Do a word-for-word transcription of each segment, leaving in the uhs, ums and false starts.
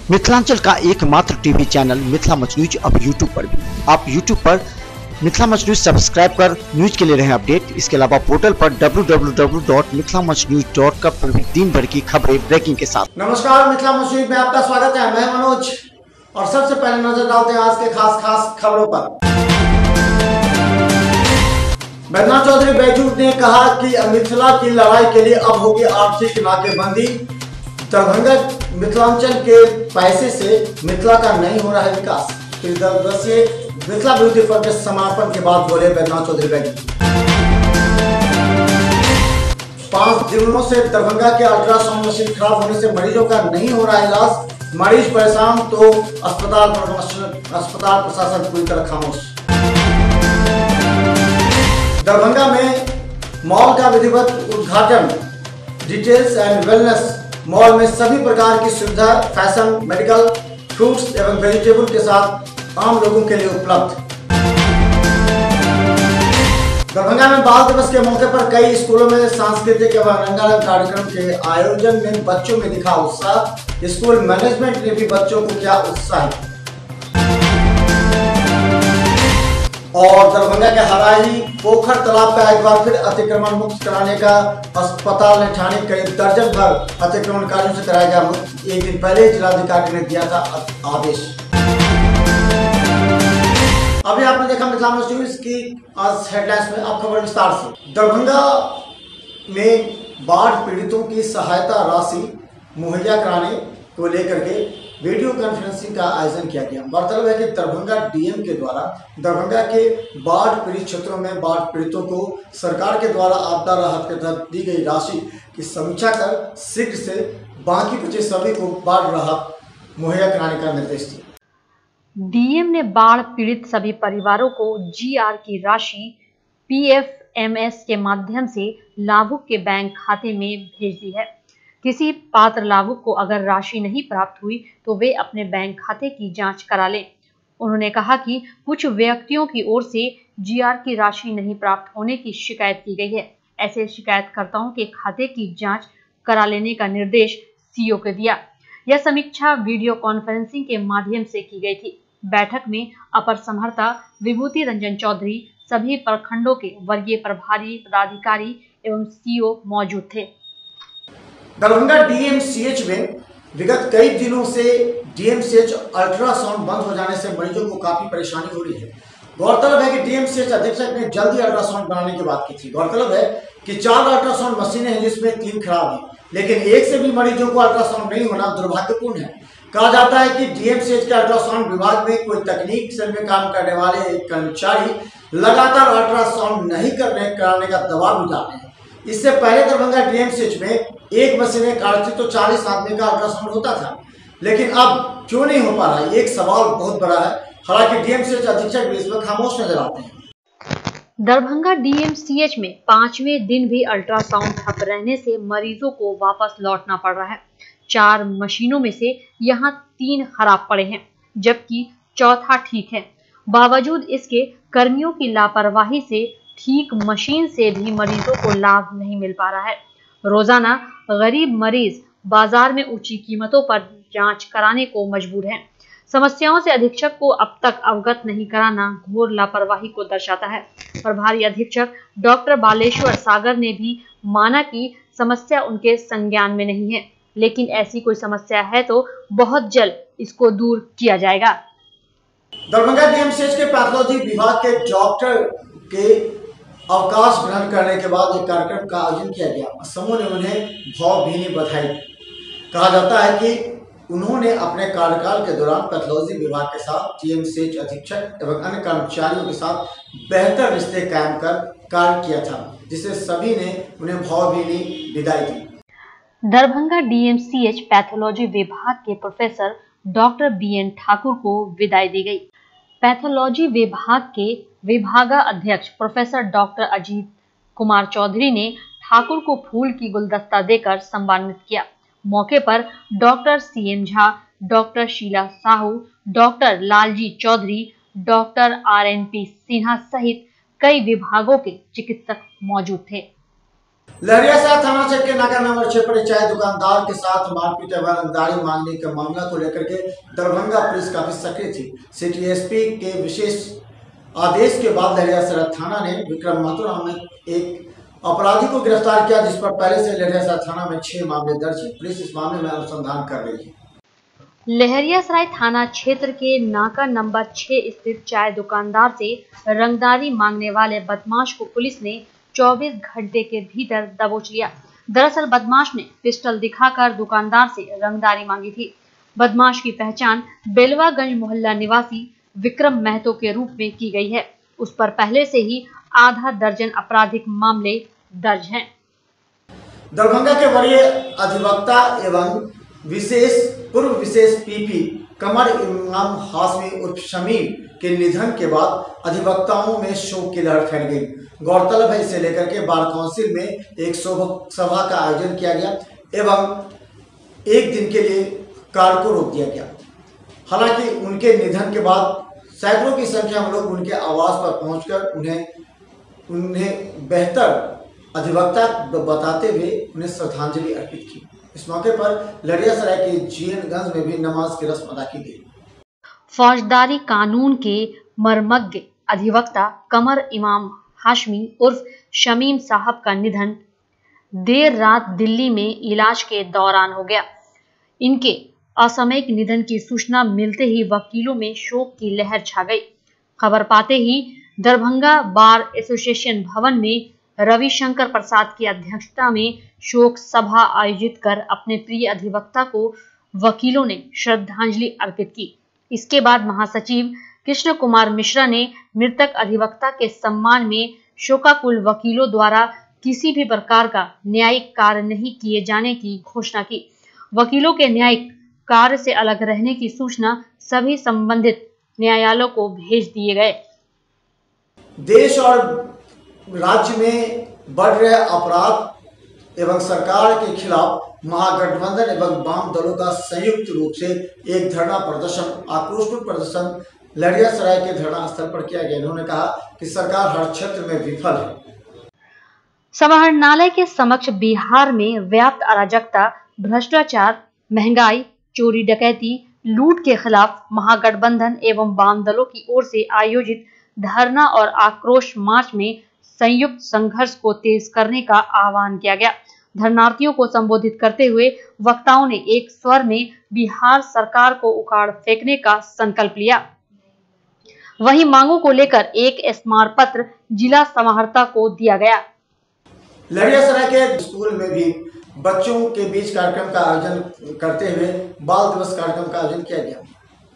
मिथिलांचल का एकमात्र TV channel Mithila much news अब यूट्यूब पर भी। आप यूट्यूब पर मिथिला मच न्यूज सब्सक्राइब कर न्यूज के लिए रहे अपडेट। इसके अलावा पोर्टल पर W W W dot Mithila much news dot com पर भी दिन भर की खबरें ब्रेकिंग के साथ। नमस्कार, मिथिला मच न्यूज में आपका स्वागत है। मैं मनोज और सबसे पहले नजर डालते हैं आज के खास खास खबरों पर। बैद्यनाथ चौधरी बैजू ने कहा कि मिथिला की लड़ाई के लिए अब होगी आर्थिक नाकेबंदी। दरभंगा मिथिलांचल के पैसे से मिथिला का नहीं हो रहा है विकास। त्रिदिवसीय मिथिला ब्यूटी फॉर के समापन के बाद बोले बैद्यनाथ चौधरी बैजू। पांच दिनों से दरभंगा के अल्ट्रासाउंड मशीन खराब होने से मरीजों का नहीं हो रहा इलाज। मरीज परेशान तो अस्पताल अस्पताल प्रशासन पूरी तरह खामोश। दरभंगा में मॉल का विधिवत उद्घाटन। डिटेल्स एंड वेलनेस मॉल में सभी प्रकार की सुविधा फैशन, मेडिकल, फ्रूट्स एवं वेजिटेबल के साथ आम लोगों के लिए उपलब्ध। दरभंगा में बाल दिवस के मौके पर कई स्कूलों में सांस्कृतिक एवं रंगारंग कार्यक्रम के आयोजन में बच्चों में दिखा उत्साह। स्कूल मैनेजमेंट ने भी बच्चों को किया उत्साहित। और दरभंगा के हराई पोखर तालाब का एक बार फिर अतिक्रमण मुक्त कराने का अस्पताल ने ठाने करीब दर्जन भर अतिक्रमणकारियों से कराया गया मुक्त। एक दिन पहले जिलाधिकारी ने दिया था आदेश। अभी आपने देखा मिथिला मच न्यूज की आज हेडलाइंस में। अब खबर विस्तार से। दरभंगा में बाढ़ पीड़ितों की सहायता राशि मुहैया कराने को लेकर के वीडियो कॉन्फ्रेंसिंग का आयोजन किया गया। गौरतलब है कि दरभंगा डीएम के द्वारा दरभंगा के बाढ़ पीड़ित क्षेत्रों में बाढ़ पीड़ितों को सरकार के द्वारा आपदा राहत के तहत दी गई राशि की समीक्षा कर शीघ्र से बाकी बचे सभी को बाढ़ राहत मुहैया कराने का निर्देश दिया। डीएम ने बाढ़ पीड़ित सभी परिवारों को जीआर की राशि पीएफएमएस के माध्यम से लाभुक के बैंक खाते में भेज दी है। किसी पात्र लाभुक को अगर राशि नहीं प्राप्त हुई तो वे अपने बैंक खाते की जांच करा लें। उन्होंने कहा कि कुछ व्यक्तियों की ओर से जीआर की राशि नहीं प्राप्त होने की शिकायत की गई है। ऐसे शिकायतकर्ताओं के खाते की जांच करा लेने का निर्देश सीओ को दिया। यह समीक्षा वीडियो कॉन्फ्रेंसिंग के माध्यम से की गई थी। बैठक में अपर समहर्ता विभूति रंजन चौधरी, सभी प्रखंडों के वर्गीय प्रभारी पदाधिकारी एवं सीओ मौजूद थे। दरभंगा डीएमसीएच में विगत कई दिनों से डीएमसीएच अल्ट्रासाउंड बंद हो जाने से मरीजों को काफी परेशानी हो रही है। गौरतलब है कि डीएमसीएच अधीक्षक ने जल्दी अल्ट्रासाउंड बनाने की बात की थी। गौरतलब है कि चार अल्ट्रासाउंड मशीनें हैं जिसमें तीन खराब हैं, लेकिन एक से भी मरीजों को अल्ट्रासाउंड नहीं होना दुर्भाग्यपूर्ण है। कहा जाता है कि डीएमसीएच के अल्ट्रासाउंड विभाग में कोई तकनीक सेल में काम करने वाले एक कर्मचारी लगातार अल्ट्रासाउंड नहीं करने कराने का दबाव भी डालते हैं। इससे पहले दरभंगा डीएमसीएच में एक मशीनें काटती तो चालीस आदमी का अल्ट्रासाउंड होता था, लेकिन अब क्यों नहीं हो पा रहा है, एक सवाल बहुत बड़ा है। हालांकि डीएमसीएच अधीक्षक भी इसमें खामोश नजर आते हैं। दरभंगा डीएमसीएच में पांचवें दिन भी अल्ट्रासाउंड ठप रहने से मरीजों को वापस लौटना पड़ रहा है। चार मशीनों में से यहाँ तीन खराब पड़े हैं, जबकि चौथा ठीक है। बावजूद इसके कर्मियों की लापरवाही से ठीक मशीन से भी मरीजों को लाभ नहीं मिल पा रहा है। रोजाना गरीब मरीज बाजार में ऊंची कीमतों पर जांच कराने को मजबूर हैं। समस्याओं से अधीक्षक को अब तक अवगत नहीं कराना घोर लापरवाही को दर्शाता है। प्रभारी अधीक्षक डॉक्टर बालेश्वर सागर ने भी माना कि समस्या उनके संज्ञान में नहीं है, लेकिन ऐसी कोई समस्या है तो बहुत जल्द इसको दूर किया जाएगा। दरभंगा डीएमसीएच के पैथोलॉजी विभाग के डॉक्टर के अवकाश ग्रहण करने के बाद एक कार्यक्रम का आयोजन किया गया। समूह ने उन्हें भावभीनी बधाई। कहा जाता है कि उन्होंने अपने कार्यकाल के दौरान पैथोलॉजी विभाग के साथ डीएमसीएच अधीक्षक एवं अन्य कर्मचारियों के साथ बेहतर रिश्ते कायम कर कार्य किया था, जिसे सभी ने उन्हें भावभीनी विदाई दी। दरभंगा डीएमसीएच पैथोलॉजी विभाग के professor doctor B N Thakur को विदाई दी गई। पैथोलॉजी विभाग के विभागा अध्यक्ष प्रोफेसर डॉक्टर अजीत कुमार चौधरी ने ठाकुर को फूल की गुलदस्ता देकर सम्मानित किया। मौके पर doctor CM Jha, doctor Sheela Sahu, doctor Lalji Chaudhary, doctor RNP Sinha सहित कई विभागों के चिकित्सक मौजूद थे। लहरियासराय थाना क्षेत्र के नाका नंबर छह पर चाय दुकानदार के साथ मारपीट एवं रंगदारी मांगने के मामला को लेकर के दरभंगा पुलिस काफी सक्रिय थी। सिटी एसपी के विशेष आदेश के बाद लहरियासराय थाना ने विक्रम महतो नामक एक अपराधी को गिरफ्तार किया, जिस पर पहले से लहरियासराय थाना में छह मामले दर्ज है। पुलिस इस मामले में अनुसंधान कर रही है। लहरियासराय थाना क्षेत्र के नाका नंबर छह स्थित चाय दुकानदार से रंगदारी मांगने वाले बदमाश को पुलिस ने चौबीस घंटे के भीतर दबोच लिया। दरअसल बदमाश ने पिस्टल दिखाकर दुकानदार से रंगदारी मांगी थी। बदमाश की पहचान बेलवागंज मोहल्ला निवासी विक्रम महतो के रूप में की गई है। उस पर पहले से ही आधा दर्जन आपराधिक मामले दर्ज हैं। दरभंगा के वरीय अधिवक्ता एवं विशेष पूर्व विशेष पीपी कमर इमाम हाशमी उर्फ शमीम के निधन के बाद अधिवक्ताओं में शोक की लहर फैल गई। गौरतलब है, इसे लेकर के बार काउंसिल में एक सभा का आयोजन किया गया एवं एक दिन के लिए कार्य को रोक दिया गया। हालांकि उनके निधन के बाद सैकड़ों की संख्या में लोग उनके आवास पर पहुंचकर उन्हें उन्हें बेहतर अधिवक्ता बताते हुए उन्हें श्रद्धांजलि अर्पित की। इस मौके पर लहरियासराय के जीएनगंज में भी नमाज की रस्म अदा की गई। फौजदारी कानून के मर्मज्ञ अधिवक्ता कमर इमाम हाशमी उर्फ शमीम साहब का निधन देर रात दिल्ली में इलाज के दौरान हो गया। इनके असामयिक निधन की सूचना मिलते ही वकीलों में शोक की लहर छा गई। खबर पाते ही दरभंगा बार एसोसिएशन भवन में रविशंकर प्रसाद की अध्यक्षता में शोक सभा आयोजित कर अपने प्रिय अधिवक्ता को वकीलों ने श्रद्धांजलि अर्पित की। इसके बाद महासचिव कृष्ण कुमार मिश्रा ने मृतक अधिवक्ता के सम्मान में शोकाकुल वकीलों द्वारा किसी भी प्रकार का न्यायिक कार्य नहीं किए जाने की घोषणा की। वकीलों के न्यायिक कार्य से अलग रहने की सूचना सभी संबंधित न्यायालयों को भेज दिए गए। देश और राज्य में बढ़ रहे अपराध एवं सरकार के खिलाफ महागठबंधन एवं वाम दलों का संयुक्त रूप से एक धरना प्रदर्शन आक्रोशपूर्ण प्रदर्शन लहरियासराय के धरना स्थल पर किया गया। इन्होंने कहा कि सरकार हर क्षेत्र में विफल है। समाहरणालय के समक्ष बिहार में व्याप्त अराजकता, भ्रष्टाचार, महंगाई, चोरी डकैती, लूट के खिलाफ महागठबंधन एवं वाम दलों की ओर से आयोजित धरना और आक्रोश मार्च में संयुक्त संघर्ष को तेज करने का आह्वान किया गया। धरनार्थियों को संबोधित करते हुए वक्ताओं ने एक स्वर में बिहार सरकार को उखाड़ फेंकने का संकल्प लिया। वहीं मांगों को लेकर एक स्मारक पत्र जिला समाहर्ता को दिया गया। लहरियासराय के स्कूल में भी बच्चों के बीच कार्यक्रम का आयोजन करते हुए बाल दिवस कार्यक्रम का आयोजन किया गया।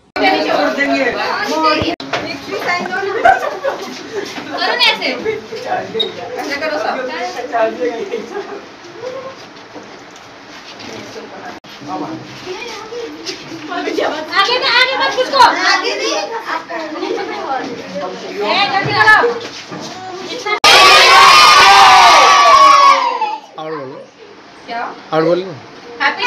आगे में आगे मत किसको आगे नहीं और बोलो क्या और बोलो हैप्पी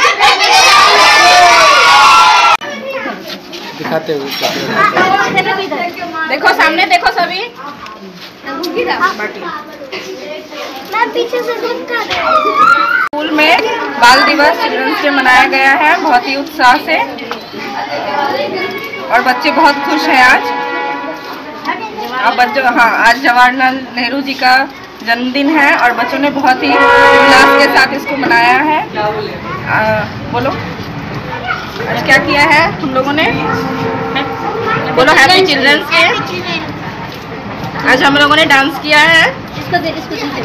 दिखाते हुए देखो सामने देखो सभी मैं पीछे से दूध खा रहा हूँ। स्कूल में बाल दिवस चिल्ड्रंस डे मनाया गया है बहुत ही उत्साह से और बच्चे बहुत खुश हैं आज। अब बच्चों हाँ आज जवाहरलाल नेहरू जी का जन्मदिन है और बच्चों ने बहुत ही उल्लास के साथ इसको मनाया है। आ, बोलो आज क्या किया है हम लोगों ने? बोलो हैप्पी चिल्ड्रंस डे। आज हम लोगों ने डांस किया है। इसको दे, इसको दे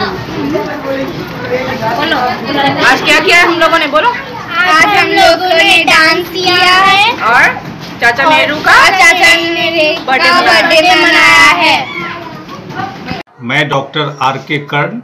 बोलो आज क्या किया है हम लोगों ने? बोलो आज हम लोगों ने डांस किया है और चाचा नेहरू का चाचा नेहरू बर्थडे का बर्थडे मनाया है। मैं डॉक्टर आर के कर्ण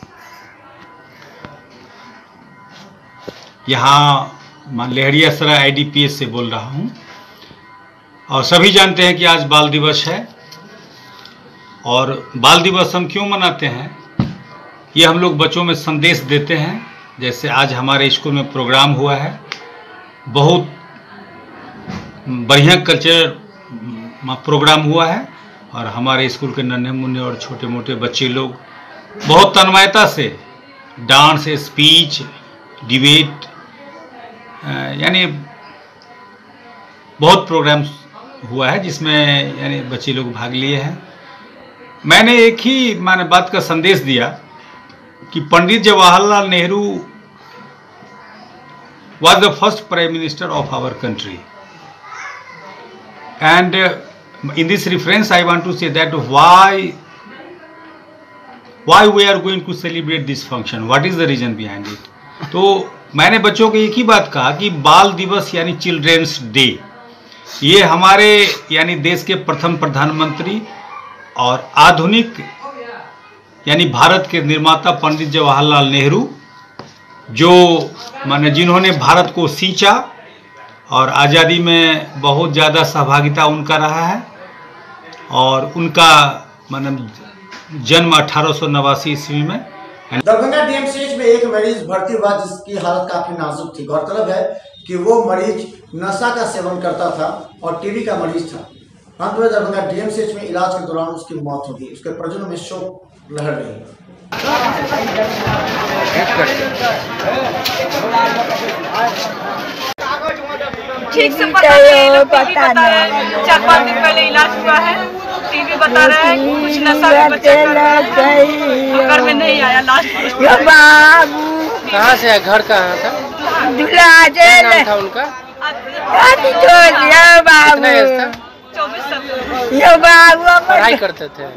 यहाँ Laheriasarai I D P S से बोल रहा हूँ और सभी जानते हैं कि आज बाल दिवस है। और बाल दिवस हम क्यों मनाते हैं? ये हम लोग बच्चों में संदेश देते हैं। जैसे आज हमारे स्कूल में प्रोग्राम हुआ है, बहुत बढ़िया कल्चर प्रोग्राम हुआ है और हमारे स्कूल के नन्हे मुन्ने और छोटे मोटे बच्चे लोग बहुत तन्मयता से डांस, स्पीच, डिबेट, यानी बहुत प्रोग्राम्स हुआ है जिसमें यानी बच्चे लोग भाग लिए हैं। मैंने एक ही माने बात का संदेश दिया कि Pandit Jawaharlal Nehru was the first prime minister of our country, and uh, in this reference I want to say that why why we are going to celebrate this function, what is the reason behind it। तो मैंने बच्चों को एक ही बात कहा कि बाल दिवस यानी चिल्ड्रेंस डे, ये हमारे यानी देश के प्रथम प्रधानमंत्री और आधुनिक यानी भारत के निर्माता पंडित जवाहरलाल नेहरू, जो माने जिन्होंने भारत को सींचा और आज़ादी में बहुत ज़्यादा सहभागिता उनका रहा है, और उनका माने जन्म अठारह सौ नवासी ईस्वी में दरभंगा डीएमसीएच में एक मरीज भर्ती हुआ जिसकी हालत काफी नाजुक थी। गौरतलब है कि वो मरीज नशा का सेवन करता था और टीबी का मरीज था। अंत में दरभंगा डीएमसीएच में इलाज के दौरान उसकी मौत हो गई। उसके परिजनों में शोक लहर रही है। ठीक से पता नहीं, पता नहीं, चार पाँच दिन पहले इलाज हुआ है। टीवी बता रहा है कुछ नशा में बच्चा घर में नहीं आया लास्ट। कहाँ से है, घर कहाँ था, नाम था उनका, पढ़ाई करते थे।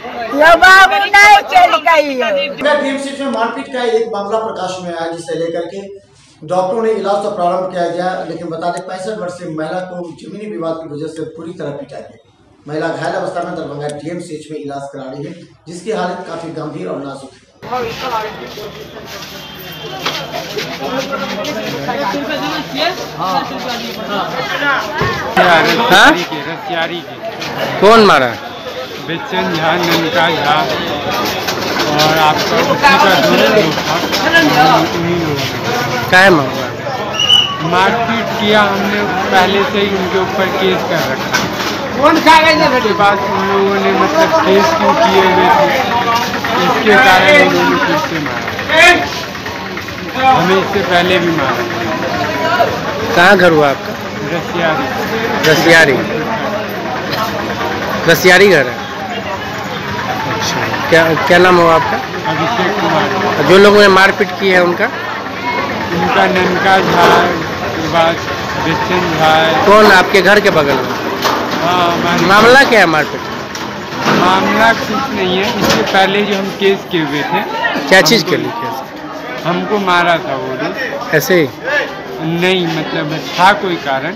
डीएमसीएच में मारपीट का एक मामला प्रकाश में आया जिसे लेकर के डॉक्टरों ने इलाज तो प्रारंभ किया गया, लेकिन बता दें पैंसठ वर्षीय महिला को जमीनी विवाद की वजह से पूरी तरह पीटा गया। महिला घायल अवस्था में दरभंगा डीएमसीएच में इलाज करा रही है, जिसकी हालत काफी गंभीर और नाजुक है। रसियारी के कौन मारा? बेचन झा, ननका झा और आपका उसी का क्या मामला? मारपीट किया हमने, पहले से ही उनके ऊपर केस कर रखा। उसके बाद उन लोगों ने मतलब केस क्यों किए हुए थे, इसके कारण उन्होंने फिर से मारा। हमें इससे पहले भी मारा। कहाँ घर हुआ आपका? रसियारी। रसियारी रसियारी घर है। अच्छा, क्या क्या नाम हुआ आपका? अभिषेक कुमार। जो लोगों ने मारपीट की है उनका? उनका ननका झा, बेचन झा। कौन आपके घर के बगल में? हाँ। मामला क्या है मारपीट? मामला कुछ नहीं है, इससे पहले जो हम केस किए हुए थे। क्या चीज़ के लिए केस? हमको मारा था वो लोग ऐसे ही? नहीं, मतलब था कोई कारण,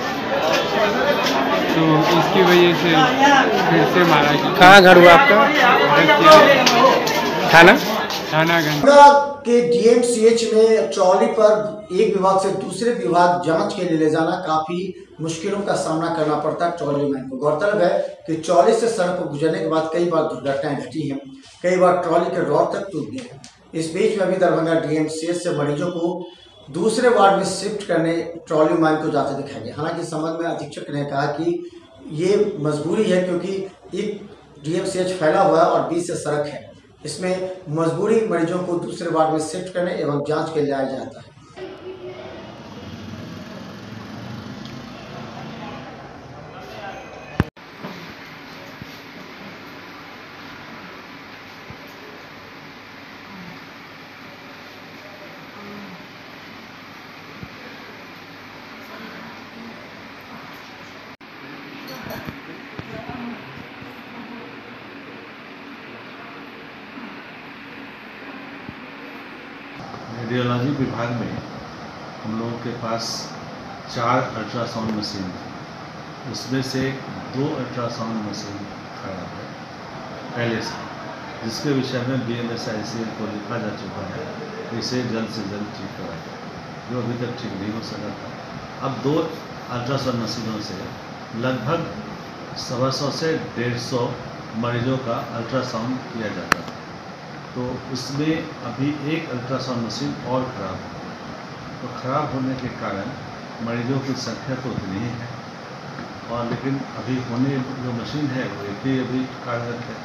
तो इसकी वजह से फिर से मारा गया। कहाँ घर हुआ आपका? थाना थानागंज के डीएमसीएच में ट्रॉली पर एक विभाग से दूसरे विभाग जांच के लिए ले जाना काफी मुश्किलों का सामना करना पड़ता है ट्रॉली मैन को। गौरतलब है कि ट्रॉली से सड़क पर गुजरने के बाद कई बार दुर्घटनाएं घटी हैं, कई बार ट्रॉली के रॉड तक टूट गए हैं। इस बीच में अभी दरभंगा डीएमसीएच से मरीजों को दूसरे वार्ड में शिफ्ट करने ट्रॉली मैन को जाते दिखाई दिया। हालांकि इस संबंध में अधीक्षक ने कहा कि ये मजबूरी है, क्योंकि एक डीएमसीएच फैला हुआ है और बीच से सड़क है, इसमें मजबूरी मरीजों को दूसरे वार्ड में शिफ्ट करने एवं जांच के लिए लाया जाता है। रेडियोलॉजी विभाग में हम लोगों के पास चार अल्ट्रासाउंड मशीन थी, उसमें से दो अल्ट्रासाउंड मशीन खराब है पहले से, जिसके विषय में B M S I C L को लिखा जा चुका है, इसे जल्द से जल्द ठीक करा जाए, जो अभी तक ठीक नहीं हो सका था। अब दो अल्ट्रासाउंड मशीनों से लगभग सवा सौ से डेढ़ सौ मरीजों का अल्ट्रासाउंड किया जाता था, तो उसमें अभी एक अल्ट्रासाउंड मशीन और ख़राब है। तो ख़राब होने के कारण मरीजों की संख्या तो उतनी ही है, और लेकिन अभी होने जो मशीन है वो एक ही अभी कार्यरत है।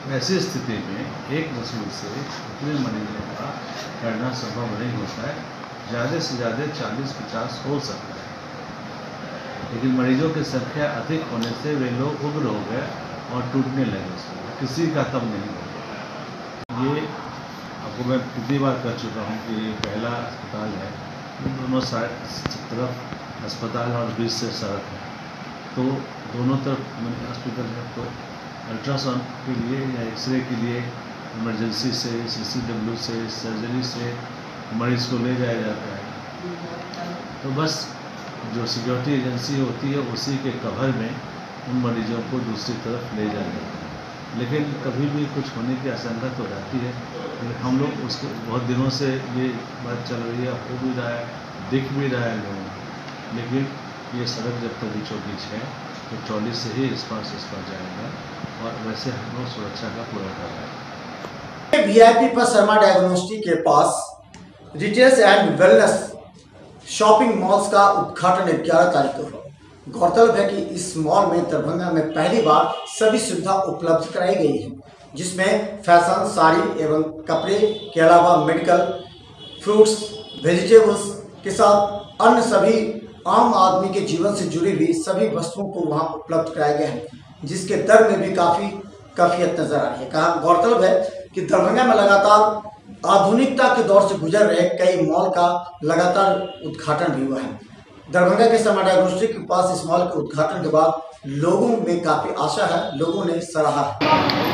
ऐसी स्थिति में एक मशीन से इतने मरीजों का करना संभव नहीं होता है। ज़्यादा से ज़्यादा चालीस पचास हो सकता है, लेकिन मरीजों की संख्या अधिक होने से वे लोग उग्र हो गए और टूटने लगे। उसमें किसी का कम नहीं हो गया। ये आपको मैं कितनी बार कर चुका हूँ कि ये पहला अस्पताल है, दोनों साइड तरफ अस्पताल और बीच से सड़क है, तो दोनों तरफ हॉस्पिटल है। तो अल्ट्रासाउंड के लिए या एक्सरे के लिए इमरजेंसी से, सीसीडब्ल्यू से, सर्जरी से मरीज़ को ले जाया जाता है। तो बस जो सिक्योरिटी एजेंसी होती है उसी के कवर में उन मरीजों को दूसरी तरफ ले जाया जाता है। लेकिन कभी भी कुछ होने की आशंका तो रहती है। हम लोग उसके बहुत दिनों से ये बात चल रही है, हो भी रहा है, दिख भी रहा है लोगों को, लेकिन ये सड़क जब तक बीचों बीच है तो ट्रॉली से ही इस पार से इस पार जाएगा, और वैसे हम लोग सुरक्षा का पूरा कर रहे हैं। वी आई पी पर शर्मा डायग्नोस्टिक के पास retails and wellness shopping malls का उद्घाटन ग्यारह तारीख को हुआ। गौरतलब है कि इस मॉल में दरभंगा में पहली बार सभी सुविधा उपलब्ध कराई गई है, जिसमें फैशन, साड़ी एवं कपड़े के अलावा मेडिकल, फ्रूट्स, वेजिटेबल्स के साथ अन्य सभी आम आदमी के जीवन से जुड़ी हुई सभी वस्तुओं को वहां उपलब्ध कराया गया है, जिसके दर में भी काफ़ी काफियत नजर आ रही है। कहा गौरतलब है कि दरभंगा में लगातार आधुनिकता के दौर से गुजर रहे कई मॉल का लगातार उद्घाटन भी हुआ है। दरभंगा के शर्मा डायग्नोस्टिक के पास इस मॉल के उद्घाटन के बाद लोगों में काफी आशा है, लोगों ने सराहा है।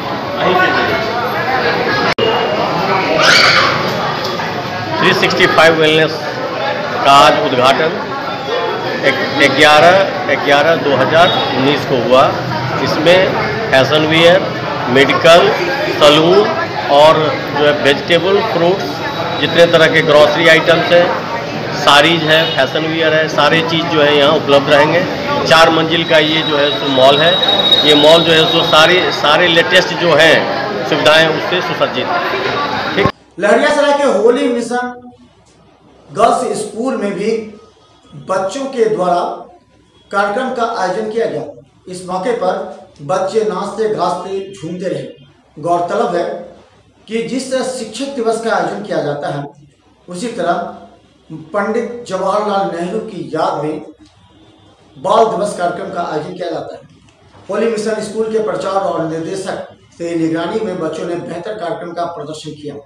थ्री सिक्सटी फाइव वेलनेस का आज उद्घाटन ग्यारह ग्यारह दो हज़ार उन्नीस को हुआ। इसमें फैशन वियर, मेडिकल, सलून और जो है वेजिटेबल, फ्रूट्स, जितने तरह के ग्रॉसरी आइटम्स हैं, साड़ीज है, फैशन वियर है, सारे चीज़ जो है यहाँ उपलब्ध रहेंगे। चार मंजिल का ये जो है सो मॉल है। ये मॉल जो है सो सारे सारे लेटेस्ट जो हैं सुविधाएं उससे सुसज्जित है। ठीक। लहरियासराय के होली मिशन गर्ल्स स्कूल में भी बच्चों के द्वारा कार्यक्रम का आयोजन किया गया। इस मौके पर बच्चे नाचते गाते झूमते रहे। गौरतलब है कि जिस तरह शिक्षक दिवस का आयोजन किया जाता है, उसी तरह पंडित जवाहरलाल नेहरू की याद में बाल दिवस कार्यक्रम का आयोजन किया जाता है। होली मिशन स्कूल के प्रचार और निर्देशक से निगरानी में बच्चों ने बेहतर कार्यक्रम का प्रदर्शन किया।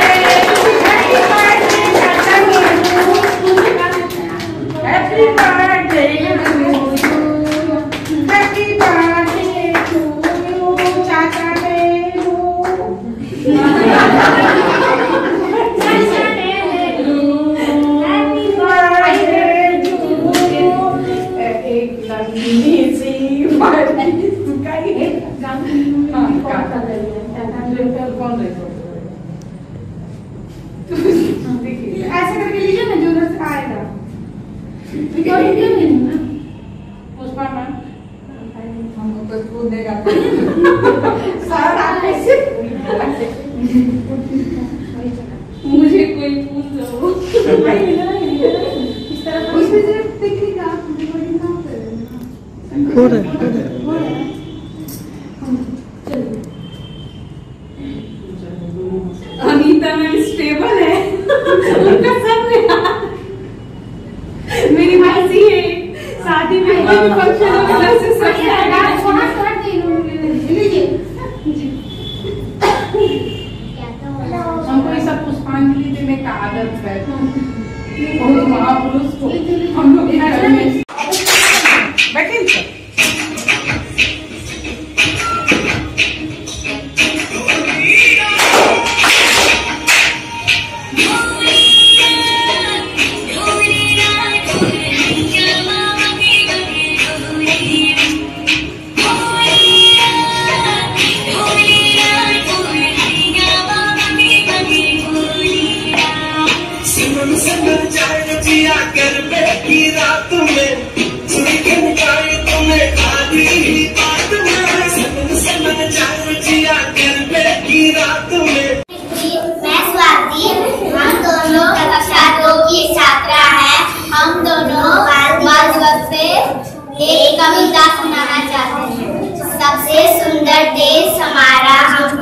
Happy birthday to you. Happy birthday to you. Chacha Nehru. Chacha Nehru. Happy birthday to you. एक लंबी सी birthday का ये गाना कौन सा है? कौन है? ऐसे करके लीजिए ना जो उधर से आएगा। रिकॉर्डिंग क्यों नहीं है? पुष्पा मैम हमको तो स्कूल देगा सारा ऐसे मुझे कोई पूछ लो इस तरह उसमें सिर्फ टिकरी का रिकॉर्डिंग काम कर रहे हैं। हो रहा है हो रहा है। अनीता मैम स्टेबल है, उनका सब में मेरी मर्जी है। शादी में कोई भी फंक्शन हो तो से सब आएगा। सोना सोना लीजिए। हमको ये सब पुष्पांजलि देने का आदत है। बहुत महापुरुष को हम लोग बैठे एक कविता सुनाना चाहते हैं। सबसे सुंदर देश हमारा, हम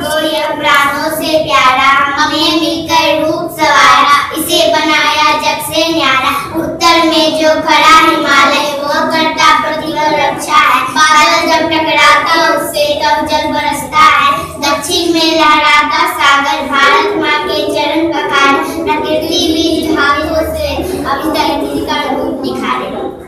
प्राणों से प्यारा, हमें मिलकर रूप सवारा, इसे बनाया जग से न्यारा। उत्तर में जो खड़ा हिमालय, वो करता प्रतिबल रक्षा है। बादल जब टकराता उससे तब जल बरसता है। दक्षिण में लहराता सागर, भारत माँ के चरण पखारे। प्रकृति बीज धातुओं से अभी तक का रूप निखारे।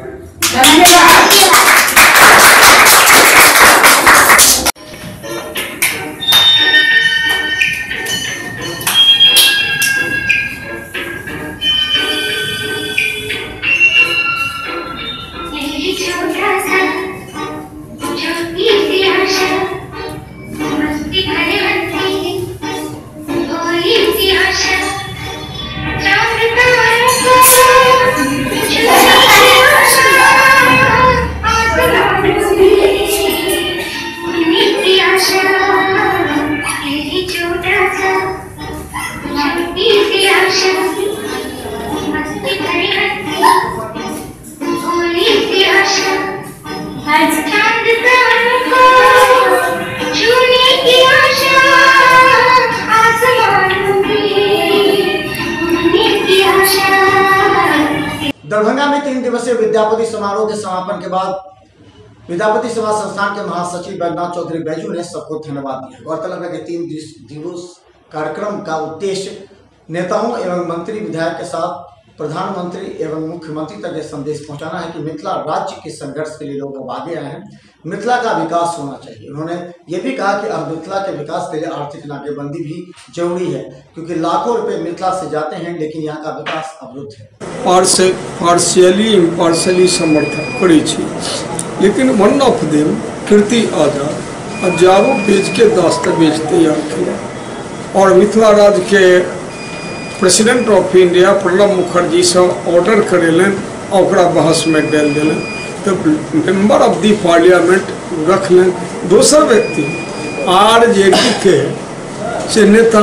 दरभंगा में तीन दिवसीय विद्यापति समारोह के समापन के बाद विद्यापति सेवा संस्थान के महासचिव बैजनाथ चौधरी बैजू ने सबको धन्यवाद दिया। गौरतलब है कि तीन दिवस कार्यक्रम का उद्देश्य नेताओं एवं मंत्री विधायक के साथ प्रधानमंत्री एवं मुख्यमंत्री तक यह संदेश पहुंचाना है कि मिथिला राज्य के संघर्ष के लिए लोग अब आगे आए हैं, मिथिला का विकास होना चाहिए। उन्होंने ये भी कहा कि अब मिथिला के विकास के लिए आर्थिक नाकेबंदी भी जरूरी है, क्योंकि लाखों रुपए मिथिला से जाते हैं लेकिन यहाँ का विकास अवरुद्ध है। पार्शियली इम्पार्शियली समर्थन करी छी, लेकिन one of them Kirti Azad हजारों पेज के दस्तावेज तैयार किया और मिथिला राज्य के president of India Pranab Mukherjee से ऑर्डर करेलन और बहस में डाल दिलन। तो मेंबर ऑफ दी पार्लियामेंट रखलन। दोसर व्यक्ति आर जे डी के से नेता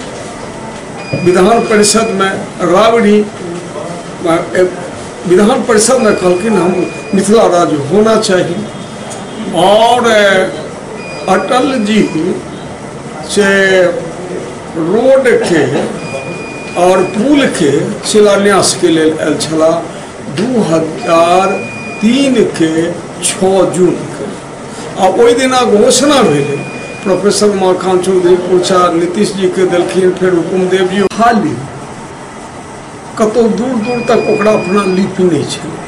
विधान परिषद में राबड़ी विधान परिषद में कहलकिन हम मिथिला राज्य होना चाहिए। और अटल जी से रोड के और पुल के शिलान्यास के लिए आयल छला दू हजार तीन के छः जून के। आ ओहि दिन घोषणा भेले प्रोफेसर उमाकांत चौधरी पूछा नीतीश जी के देलखिन, फिर हुकुम देव जी खाली कतो दूर दूर तक ओकरा अपना लिपि नहीं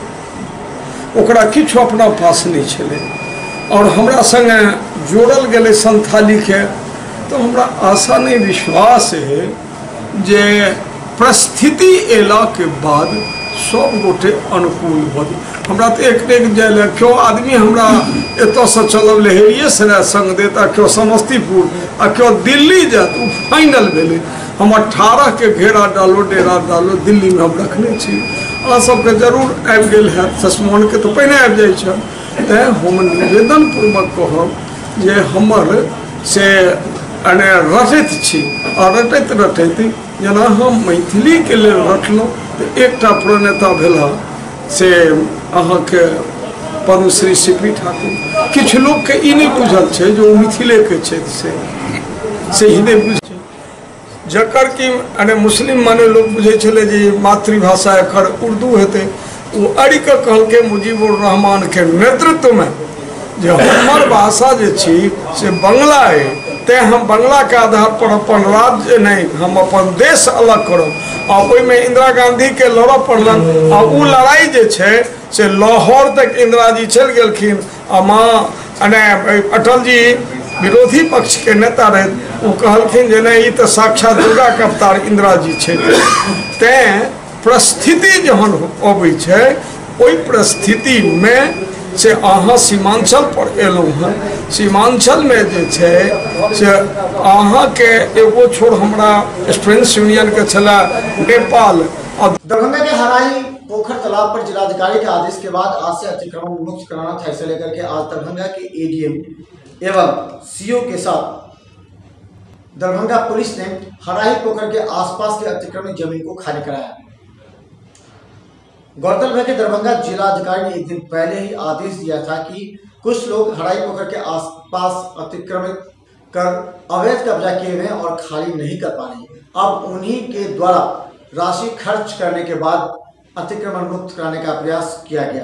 छे, ओकरा किछु अपना पास नहीं छे। और हमरा संगे जोड़ल गेले संथाली के, तो हमरा आशा नहीं विश्वास है जे परिस्थिति एला के बाद सब गोटे अनुकूल हो। हमरा तो एक एक जाए क्यों आदमी हमरा एत से चलब लहेरिए सराय संग देता, क्यों समस्तीपुर आ क्यों दिल्ली जात उ फाइनल भेले। हम अठारह के घेरा डालो डेरा डालो दिल्ली में हम रखने छी। अहाँ सबके जरूर आबि गेल है, ससमन के तो पहले आबि जाइ छै। तेँ हम निवेदन पूर्वक कहब जे हमर से अने रटैत छी और रटैत रटैत जेना हम मैथिली के लिए रटलहुँ तो एकटा प्रणेता भेला से अहाँके पद्मश्री सीपी ठाकुर। किछु लोग के ई नहीं बुझल छै जो मिथिले के क्षेत्र से से ही नहीं बुझ जकर कि अने मुस्लिम माने लोग बुझे छले जे मातृभाषा एकर उर्दू हेतै। वो अड़ी के कहलके मुजीबुर रहमान के नेतृत्व में जे हमर भाषा जे छी से बंगला है, ते हम बंगला के आधार पर अपन राज्य नहीं हम अपन देश अलग करब। और ओहि में इंदिरा गांधी के लड़ऽ पड़लन और उ लड़ाई जे छै से लाहौर तक इंदिरा जी चल गेलखिन। आ माँ अने अटल जी विरोधी पक्ष के नेता रहे, वो कहलखिन जे नहीं ई तो साक्षात दुर्गा के अवतार इंदिरा जी छै। तेँ परिस्थिति जहन अबै छै ओहि परिस्थिति में से अहाँ सीमांचल पर एलहुँ हैं। सीमांचल में जे छै से अहाँ के एगो छोड़ हमरा स्टूडेंट्स यूनियन के छला नेपाल। दरभंगा के हराई पोखर तालाब पर जिलाधिकारी के आदेश के बाद आज से अतिक्रमण मुक्त कराना था, इसे लेकर के आज दरभंगा के एडीएम एवं सीओ के साथ दरभंगा पुलिस ने हराई पोखर के आसपास के अतिक्रमित जमीन को खाली कराया। गौरतलब है कि दरभंगा जिलाधिकारी ने एक दिन पहले ही आदेश दिया था कि कुछ लोग हराई पोखर के आसपास अतिक्रमित कर अवैध कब्जा किए हुए और खाली नहीं कर पा रही। अब उन्हीं के द्वारा राशि खर्च करने के बाद अतिक्रमण मुक्त कराने का प्रयास किया गया।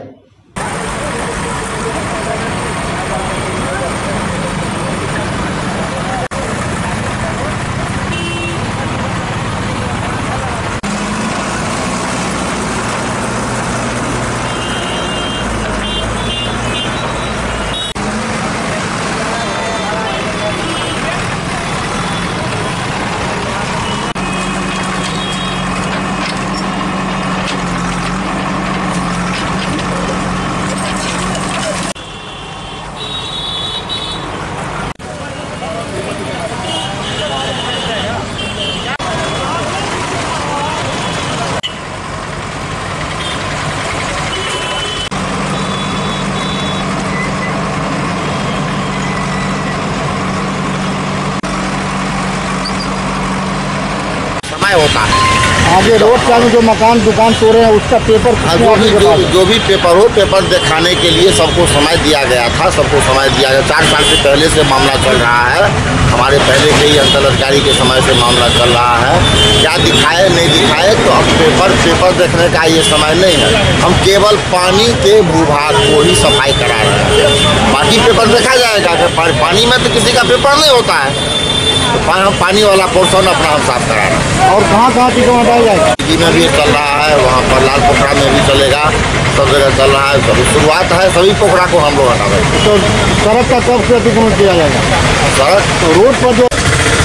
होता है आगे रोड चालू जो मकान दुकान तोड़े हैं उसका पेपर जो भी जो, जो भी पेपर हो पेपर दिखाने के लिए सबको समय दिया गया था सबको समय दिया गया। चार साल से पहले से मामला चल रहा है, हमारे पहले के ही अंचल अधिकारी के समय से मामला चल रहा है। क्या दिखाए नहीं दिखाए तो अब पेपर पेपर देखने का ये समय नहीं है। हम केवल पानी के भूभाग को ही सफाई करा रहे हैं, बाकी पेपर देखा जाएगा। पानी में तो किसी का पेपर नहीं होता है, तो पानी वाला पोर्शन अपना हम साफ करा रहे हैं। और कहाँ कहाँ चीज़ों में हटाया जाएगा? दिल्ली में भी चल रहा है, वहाँ पर लाल पोखरा में भी चलेगा, सब जगह चल रहा है। सभी शुरुआत है, सभी पोखरा को हम लोग हटा रहे हैं। तो सड़क का कब से अतिक्रमण किया जाएगा? सड़क तो रोड पर जो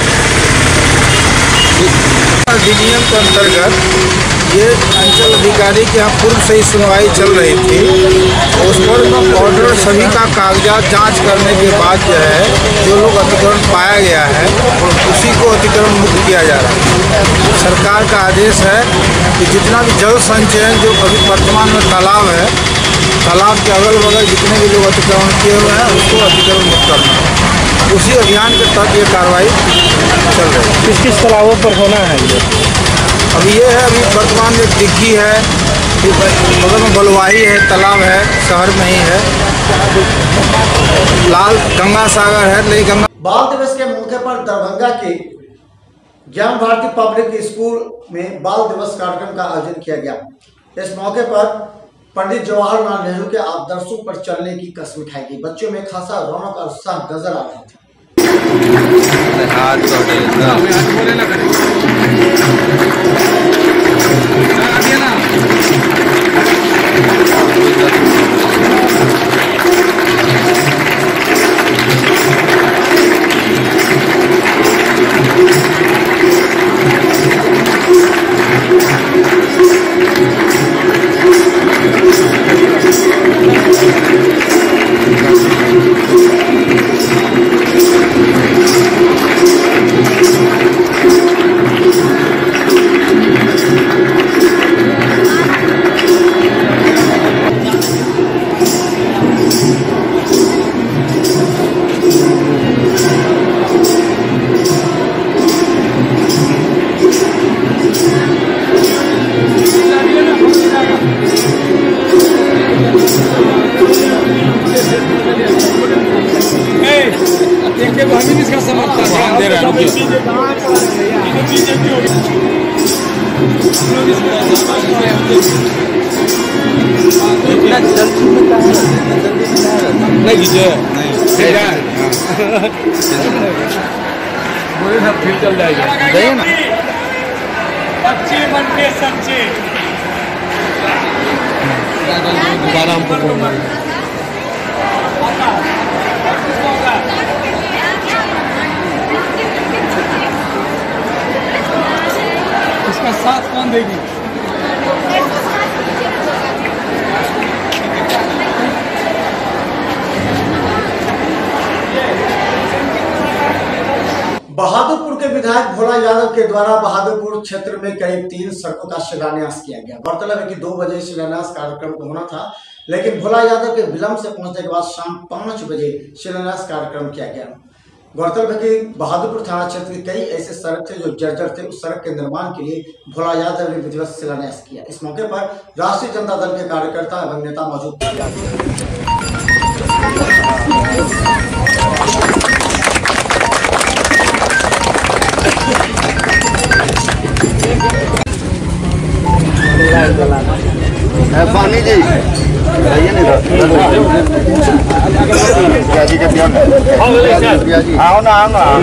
अधिनियम के अंतर्गत ये अंचल अधिकारी के यहाँ पूर्व से ही सुनवाई चल रही थी, उस पर ऑर्डर सभी का कागजात जांच करने के बाद जो है जो लोग अतिक्रमण पाया गया है उसी को अतिक्रमण मुक्त किया जा रहा है। सरकार का आदेश है कि जितना भी जल संचयन जो अभी वर्तमान में तालाब है, तालाब के अगल बगल जितने भी लोग अतिक्रमण किए हुए हैं उसको अतिक्रमण मुक्त करना है। उसी अभियान के तहत ये कार्रवाई चल रही है। किस किस तालाबों पर होना है ये? अभी ये है, अभी वर्तमान में दिग्घी है, बगल में बलुआही है, तालाब है, शहर में ही है, लाल गंगा सागर है, नई गंगा। बाल दिवस के मौके पर दरभंगा के ज्ञान भारती पब्लिक स्कूल में बाल दिवस कार्यक्रम का आयोजन किया गया। इस मौके पर पंडित जवाहरलाल नेहरू के आदर्शों पर चलने की कसम उठाई गई। बच्चों में खासा रौनक और उत्साह नजर आ रहा था। नहीं कीजिए बोले ना फिर चल जाएगा जाइए ना। बच्चे बन के सच्चे दोबारा हमको इसका साथ कौन देगी? बहादुरपुर के विधायक भोला यादव के द्वारा बहादुरपुर क्षेत्र में करीब तीन सड़कों का शिलान्यास किया गया। गौरतलब है कि दो बजे शिलान्यास कार्यक्रम को होना था, लेकिन भोला यादव के विलंब से पहुंचने के बाद शाम पाँच बजे शिलान्यास कार्यक्रम किया गया। गौरतलब है कि बहादुरपुर थाना क्षेत्र के कई ऐसे सड़क थे जो जर्जर थे। उस सड़क के निर्माण के लिए भोला यादव ने विधिवत शिलान्यास किया। इस मौके पर राष्ट्रीय जनता दल के कार्यकर्ता एवं नेता मौजूद थे। स्वामी जी आओ ना आओ ना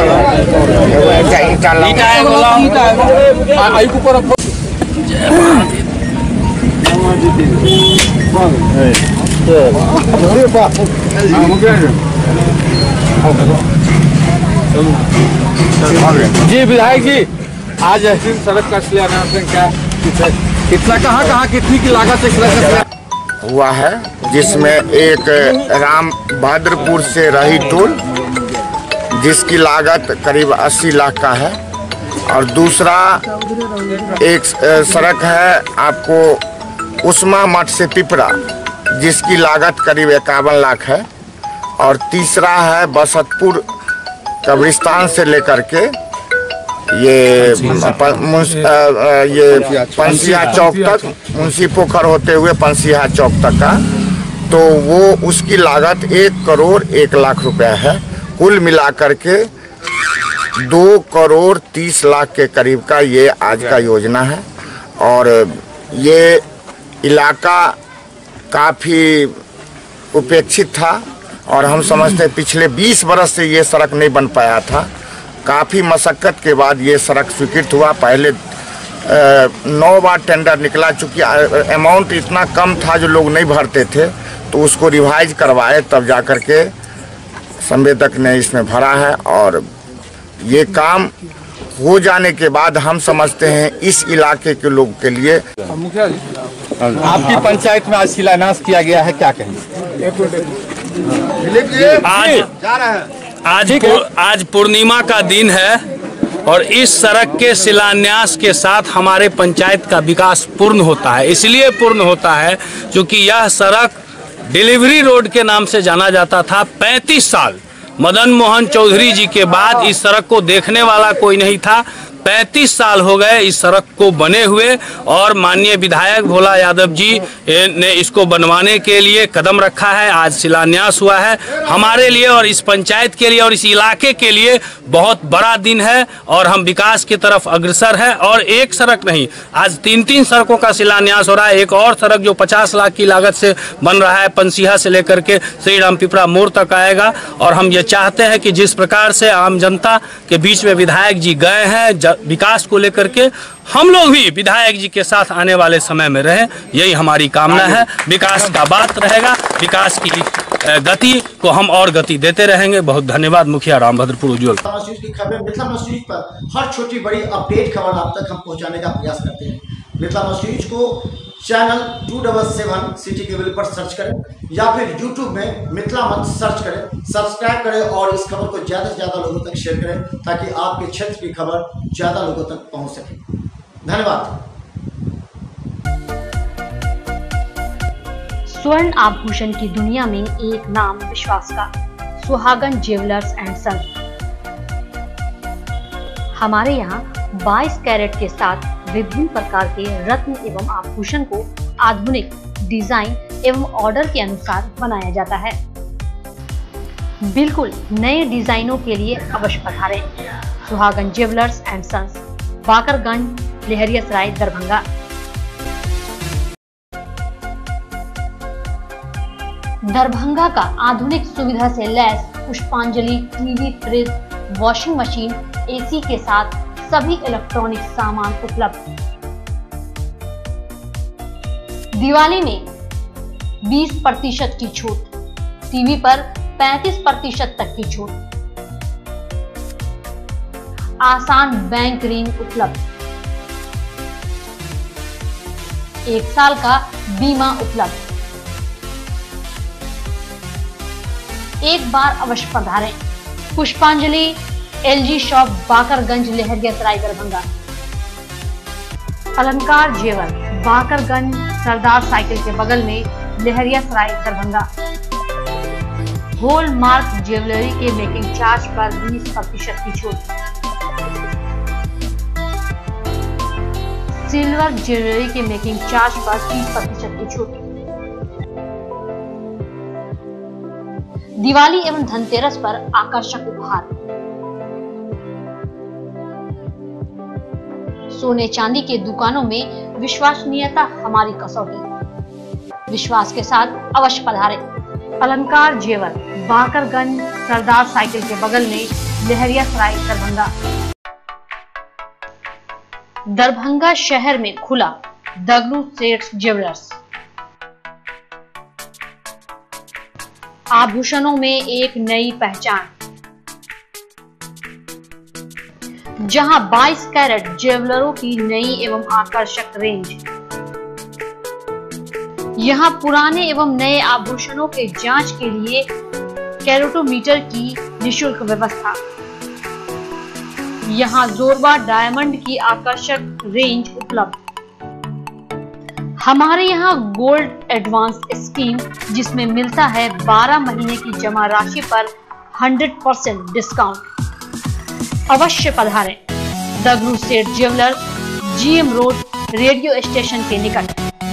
जी विधायक जी, आज ऐसी सड़क का शिलान्यास क्या कितना कहाँ कहाँ कितनी की लागत से सड़क हुआ है, जिसमें एक राम भद्रपुर से रही टोल जिसकी लागत करीब अस्सी लाख का है, और दूसरा एक सड़क है आपको उस्मा मठ से पिपरा जिसकी लागत करीब इक्यावन लाख है, और तीसरा है बसतपुर कब्रिस्तान से लेकर के ये प, ये पंसिया चौक तक, मुंशी पोखर होते हुए पंसिया चौक तक का, तो वो उसकी लागत एक करोड़ एक लाख रुपया है। कुल मिलाकर के दो करोड़ तीस लाख के करीब का ये आज का योजना है। और ये इलाका काफ़ी उपेक्षित था और हम समझते हैं पिछले बीस बरस से ये सड़क नहीं बन पाया था। काफ़ी मशक्क़त के बाद ये सड़क स्वीकृत हुआ। पहले नौ बार टेंडर निकला, चूँकि अमाउंट इतना कम था जो लोग नहीं भरते थे, तो उसको रिवाइज करवाए, तब जा कर के संवेदक ने इसमें भरा है। और ये काम हो जाने के बाद हम समझते हैं इस इलाके के लोग के लिए। मुखिया जी, आपकी पंचायत में आज शिलान्यास किया गया है, क्या कहेंगे? आज आज पुर, आज पूर्णिमा का दिन है और इस सड़क के शिलान्यास के साथ हमारे पंचायत का विकास पूर्ण होता है। इसलिए पूर्ण होता है क्योंकि यह सड़क डिलीवरी रोड के नाम से जाना जाता था। पैंतीस साल मदन मोहन चौधरी जी के बाद इस सड़क को देखने वाला कोई नहीं था। पैंतीस साल हो गए इस सड़क को बने हुए, और माननीय विधायक भोला यादव जी ने इसको बनवाने के लिए कदम रखा है। आज शिलान्यास हुआ है। हमारे लिए और इस पंचायत के लिए और इस इलाके के लिए बहुत बड़ा दिन है और हम विकास की तरफ अग्रसर हैं। और एक सड़क नहीं, आज तीन तीन सड़कों का शिलान्यास हो रहा है। एक और सड़क जो पचास लाख की लागत से बन रहा है, पंसिया से लेकर के श्री राम पिपरा मोड़ तक आएगा। और हम ये चाहते हैं कि जिस प्रकार से आम जनता के बीच में विधायक जी गए हैं विकास को लेकर के, हम लोग भी विधायक जी के साथ आने वाले समय में रहें, यही हमारी कामना है। विकास का बात रहेगा, विकास की गति को हम और गति देते रहेंगे। बहुत धन्यवाद। मुखिया रामभद्रपुर उज्ज्वल। की खबरें मिथिला मच न्यूज पर हर छोटी बड़ी अपडेट खबर आप तक हम पहुंचाने का प्रयास करते हैं। मिथिला मच न्यूज को channel two double seven city cable पर सर्च करें या फिर यूट्यूब में मिथिला मच सर्च करें, सब्सक्राइब करें और इस खबर को ज़्यादा से ज़्यादा लोगों तक शेयर करें ताकि आपके क्षेत्र की खबर ज़्यादा लोगों तक पहुंच सके। धन्यवाद। स्वर्ण आभूषण की दुनिया में एक नाम विश्वास का, सुहागन ज्वेलर्स एंड सन्स। हमारे यहाँ बाईस कैरेट के साथ विभिन्न प्रकार के रत्न एवं आभूषण को आधुनिक डिजाइन एवं ऑर्डर के अनुसार बनाया जाता है। बिल्कुल नए डिजाइनों के लिए अवश्य पधारें। Suhagan jewellers and sons, Bakarganj, Laheriasarai, Darbhanga. Darbhanga का आधुनिक सुविधा से लैस Pushpanjali TV, fridge, washing machine, AC के साथ सभी इलेक्ट्रॉनिक सामान उपलब्ध। दिवाली में बीस प्रतिशत की छूट, टीवी पर पैंतीस प्रतिशत तक की छूट, आसान बैंक ऋण उपलब्ध, एक साल का बीमा उपलब्ध। एक बार अवश्य पधारें। Pushpanjali LG shop, Bakarganj, Laheriasarai, Darbhanga. Alankar Jewar, Bakarganj, Sardar cycle के बगल में, लहरियासराय, दरभंगा। होलमार्क ज्वेलरी के मेकिंग चार्ज पर बीस प्रतिशत की छूट। सिल्वर ज्वेलरी के मेकिंग चार्ज पर तीस प्रतिशत की छूट। दिवाली एवं धनतेरस पर आकर्षक उपहार। सोने चांदी के दुकानों में विश्वसनीयता हमारी कसौटी। विश्वास के साथ अवश्य पधारें। अलंकार जेवर, बाकरगंज, सरदार साइकिल के बगल में, लहरियासराय, दरभंगा। दरभंगा शहर में खुला दगलू सेठ ज्वेलर्स। आभूषणों में एक नई पहचान, जहां बाईस कैरेट ज्वेलरों की नई एवं आकर्षक रेंज। यहां पुराने एवं नए आभूषणों के जांच के लिए कैरेटोमीटर की निशुल्क व्यवस्था। यहां जोरबा डायमंड की आकर्षक रेंज उपलब्ध। हमारे यहां गोल्ड एडवांस स्कीम, जिसमें मिलता है बारह महीने की जमा राशि पर सौ परसेंट डिस्काउंट। अवश्य पधारें। Daglu Seth jewellers, GM road, radio station के निकट।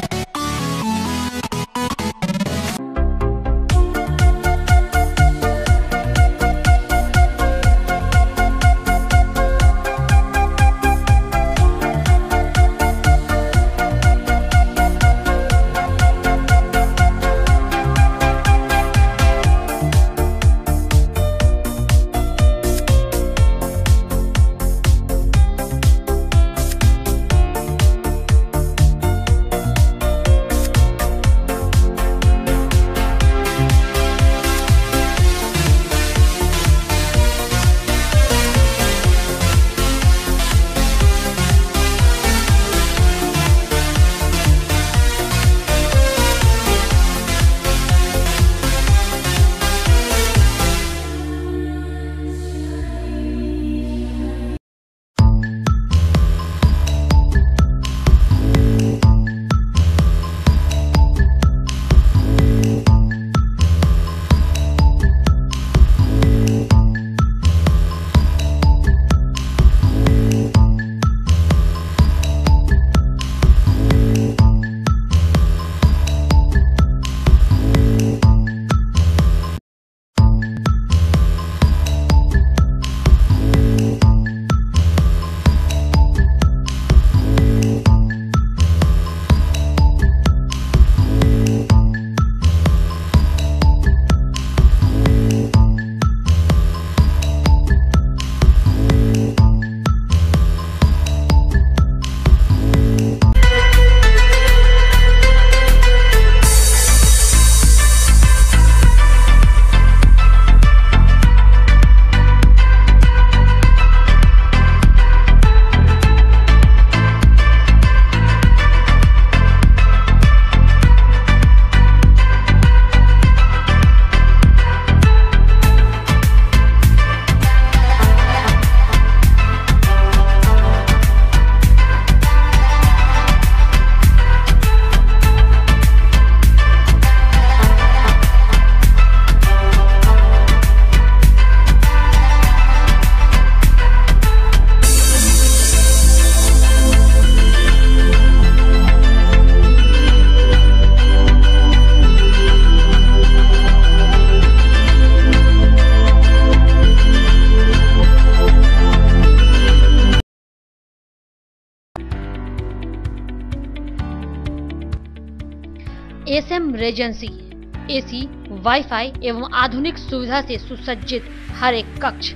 एसएम रेजेंसी, एसी, वाईफाई एवं आधुनिक सुविधा से सुसज्जित हर एक कक्ष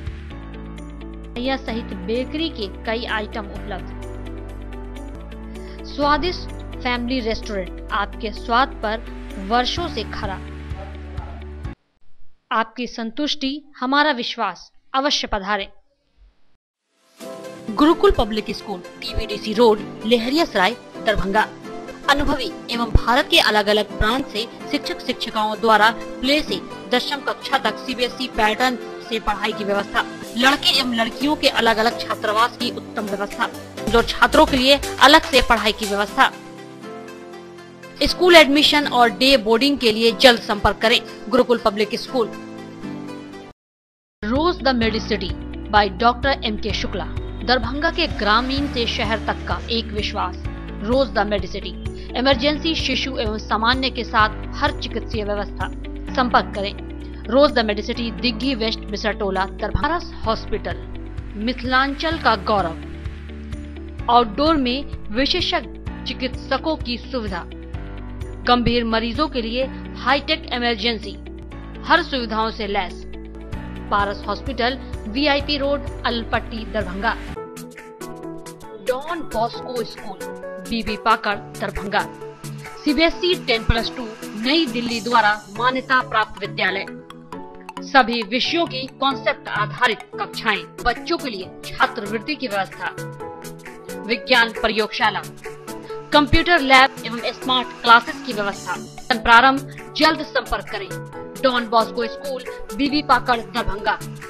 यह सहित बेकरी के कई आइटम उपलब्ध। स्वादिष्ट फैमिली रेस्टोरेंट, आपके स्वाद पर वर्षों से खरा। आपकी संतुष्टि हमारा विश्वास, अवश्य पधारें। Gurukul public school, TBDC road, Laheriasarai, Darbhanga. अनुभवी एवं भारत के अलग अलग प्रांत से शिक्षक शिक्षिकाओं द्वारा प्ले से दसवीं कक्षा तक सीबीएसई पैटर्न से पढ़ाई की व्यवस्था। लड़के एवं लड़कियों के अलग अलग छात्रावास की उत्तम व्यवस्था। जो छात्रों के लिए अलग से पढ़ाई की व्यवस्था। स्कूल एडमिशन और डे बोर्डिंग के लिए जल्द संपर्क करें। Gurukul public school. Rose the Medicity by doctor M K Shukla. Darbhanga के ग्रामीण से शहर तक का एक विश्वास। रोज द मेडिसिटी। इमरजेंसी, शिशु एवं सामान्य के साथ हर चिकित्सीय व्यवस्था। संपर्क करें। Rose the Medicity, Digghi west, Bisartola, Darbhanga. Hospital, Mithilanchal का गौरव। आउटडोर में विशेषज्ञ चिकित्सकों की सुविधा। गंभीर मरीजों के लिए हाईटेक इमरजेंसी, हर सुविधाओं से लैस। Paras hospital, VIP road, Alalpatti, Darbhanga. Don Bosco school, Bibi Pakar, Darbhanga. CBSE ten plus two, नई दिल्ली द्वारा मान्यता प्राप्त विद्यालय। सभी विषयों की कॉन्सेप्ट आधारित कक्षाएं, बच्चों के लिए छात्रवृत्ति की व्यवस्था, विज्ञान प्रयोगशाला, कंप्यूटर लैब एवं स्मार्ट क्लासेस की व्यवस्था। प्रारंभ जल्द संपर्क करें। Don Bosco school, Bibi Pakar, Darbhanga.